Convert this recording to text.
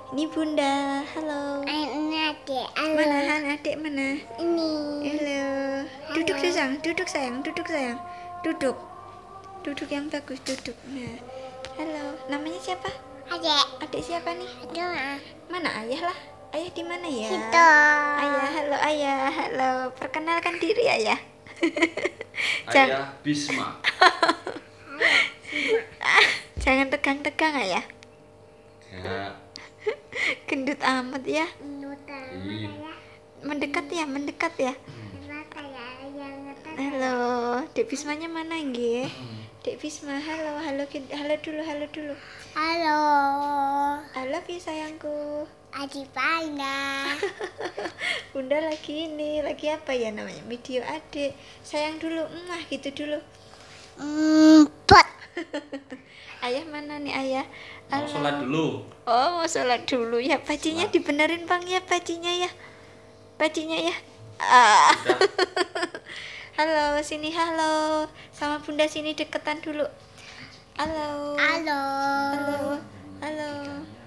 Ini Bunda. Halo. Ini adik. Halo. Mana adik mana? Ini. Halo. Duduk sayang, duduk sayang, duduk sayang. Duduk. Duduk yang bagus, duduk. Nah. Halo. Namanya siapa? Adik. Adik siapa nih? Adik. Mana ayah lah? Ayah di mana ya? Situ. Ayah, halo ayah, halo. Perkenalkan diri ayah. Ayah Bisma. Jangan tegang-tegang ayah. Ya. Gendut amat ya. Ih. Mendekat ya, mendekat ya. Halo, Dek Bismanya mana nggih? Dek Bisma, halo, halo dulu, halo dulu. Halo. I love you sayangku. Adik Panda. Bunda lagi ini, lagi apa ya namanya? Video adik. Sayang dulu, gitu dulu. Pot. Ayah mana nih ayah? Mau sholat dulu. Oh, mau sholat dulu ya. Bajunya dibenerin bang ya, bajunya ya. Bajunya ya. Udah. Halo, sini halo. Sama Bunda sini deketan dulu. Halo. Halo. Halo. Halo.